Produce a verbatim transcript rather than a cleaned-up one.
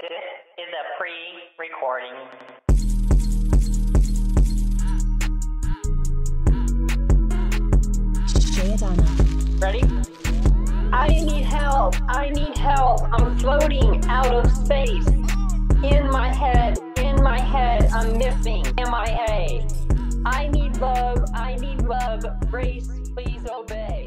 This is a pre-recording. Ready? I need help. I need help. I'm floating out of space. In my head, in my head, I'm missing. M I A. I need love. I need love. Grace, please obey.